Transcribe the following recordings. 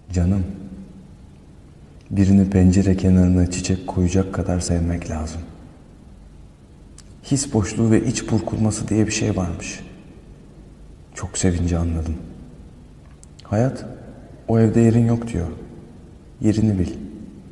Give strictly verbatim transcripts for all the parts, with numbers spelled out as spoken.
Canım, birini pencere kenarına çiçek koyacak kadar sevmek lazım. His boşluğu ve iç burkulması diye bir şey varmış. Çok sevince anladım. Hayat, o evde yerin yok diyor. Yerini bil.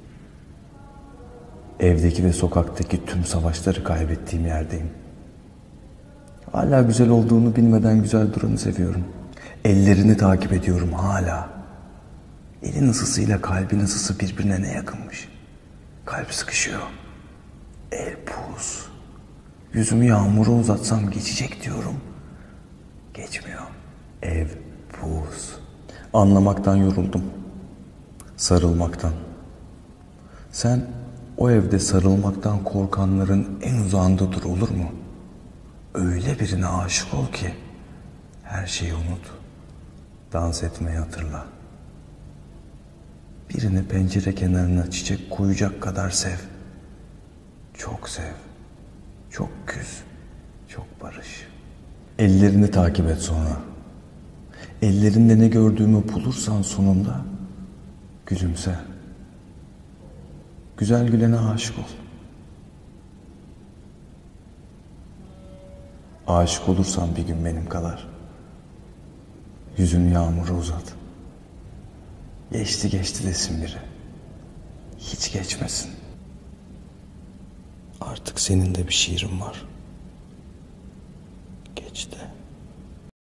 Evdeki ve sokaktaki tüm savaşları kaybettiğim yerdeyim. Hala güzel olduğunu bilmeden güzel duranı seviyorum. Ellerini takip ediyorum hala. Elin ısısıyla kalbin ısısı birbirine ne yakınmış. Kalp sıkışıyor. El buz. Yüzümü yağmura uzatsam geçecek diyorum. Geçmiyor. Ev buz. Anlamaktan yoruldum. Sarılmaktan. Sen o evde sarılmaktan korkanların en uzağında dur, olur mu? Öyle birine aşık ol ki her şeyi unut. Dans etmeyi hatırla. Birini pencere kenarına çiçek koyacak kadar sev. Çok sev. Çok küs. Çok barış. Ellerini takip et sonra. Ellerinde ne gördüğümü bulursan sonunda gülümse. Güzel gülene aşık ol. Aşık olursan bir gün benim kadar. Yüzünü yağmura uzat. Geçti geçti desin biri. Hiç geçmesin. Artık senin de bir şiirin var.